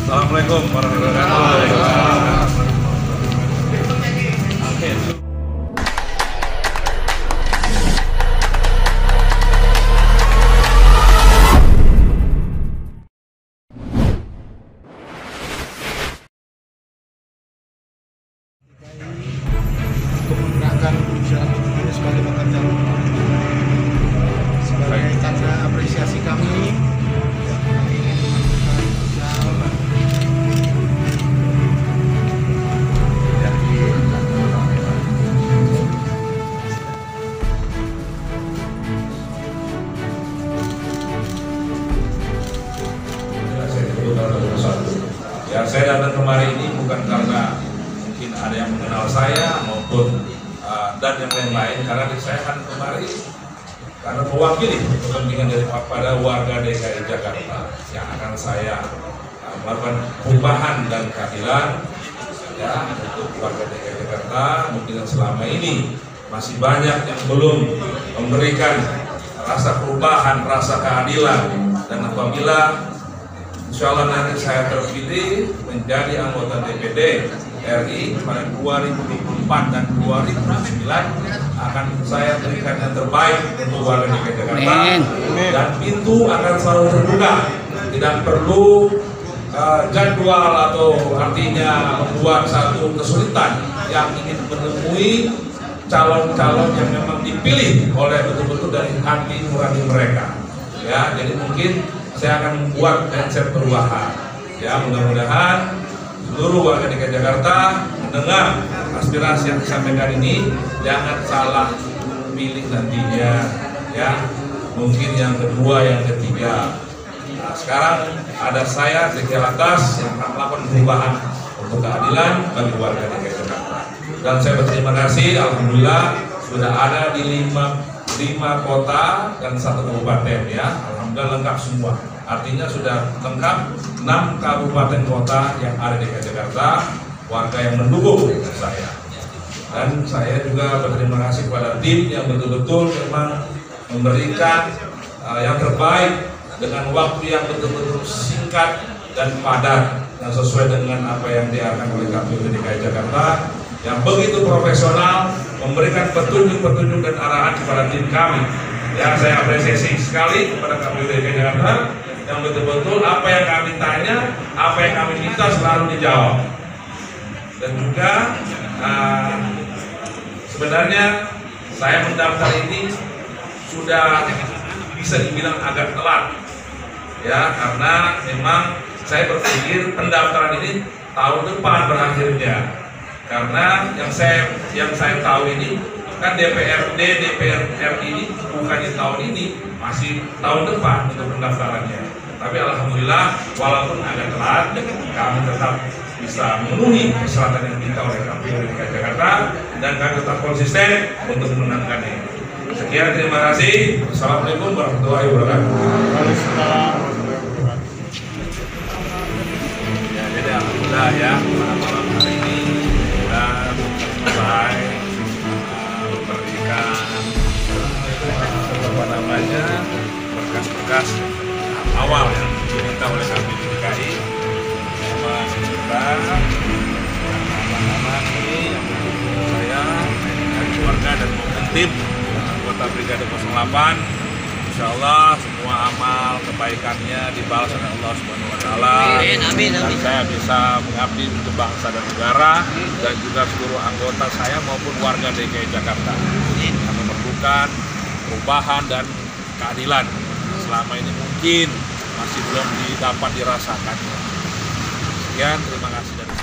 Assalamualaikum warahmatullahi wabarakatuh. Untuk menggunakan perusahaan ini sebagai pekerja rumah, sebagai tanda apresiasi kami ingin melakukan usaha ya. Saya datang kemari ini bukan karena mungkin ada yang mengenal saya maupun dan yang lain-lain, karena saya akan kemari karena mewakili kepentingan daripada warga DKI Jakarta yang akan saya melakukan perubahan dan keadilan ya untuk warga DKI Jakarta. Mungkin selama ini masih banyak yang belum memberikan rasa perubahan, rasa keadilan, dan apabila insya Allah nanti saya terpilih menjadi anggota DPD RI pada 2024 dan 2029 akan saya berikan yang terbaik untuk warga DKI Jakarta. Dan pintu akan selalu terbuka, tidak perlu jadwal atau artinya membuat satu kesulitan yang ingin menemui calon-calon yang memang dipilih oleh betul-betul dari hati nurani mereka ya. Jadi mungkin saya akan membuat konsep perubahan ya, mudah-mudahan seluruh warga DKI Jakarta mendengar aspirasi yang disampaikan ini, jangan salah pilih nantinya ya. Mungkin yang kedua, yang ketiga. Nah, sekarang ada saya Zeki Alatas yang akan melakukan perubahan untuk keadilan bagi warga DKI Jakarta. Dan saya berterima kasih, alhamdulillah sudah ada di 5 kota dan 1 kabupaten ya. Alhamdulillah lengkap semua. Artinya sudah lengkap 6 kabupaten kota yang ada di DKI Jakarta, warga yang mendukung saya. Dan saya juga berterima kasih kepada tim yang betul-betul memang memberikan yang terbaik dengan waktu yang betul-betul singkat dan padat dan sesuai dengan apa yang diarahkan oleh KPU DKI Jakarta yang begitu profesional, memberikan petunjuk-petunjuk dan arahan kepada tim kami. Ya, saya apresiasi sekali kepada KPU DKI Jakarta yang betul-betul apa yang kami tanya, apa yang kami minta selalu dijawab. Dan juga sebenarnya saya mendaftar ini sudah bisa dibilang agak telat ya, karena memang saya berpikir pendaftaran ini tahun depan berakhirnya, karena yang saya tahu ini kan DPRD DPR ini bukannya tahun ini, masih tahun depan untuk pendaftarannya. Tapi alhamdulillah walaupun agak telat, kami tetap bisa memenuhi persyaratan yang diminta oleh KPU DKI Jakarta dan kami tetap konsisten untuk memenangkan ini. Sekian, terima kasih. Assalamualaikum warahmatullahi wabarakatuh. Ya, jadi alhamdulillah ya, malam hari ini kita selesai memberikan berkas-berkas awal yang diminta oleh KPU DKI sama kita nama-nama ini yang mendukung saya dan keluarga dan maupun tim anggota Brigade 08. Insya Allah semua amal kebaikannya dibalas oleh Allah Subhanahu Wa Taala. Dan saya bisa mengabdi untuk bangsa dan negara dan juga seluruh anggota saya maupun warga DKI Jakarta yang memerlukan perubahan dan keadilan selama ini mungkin masih belum dapat dirasakan. Sekian, terima kasih dari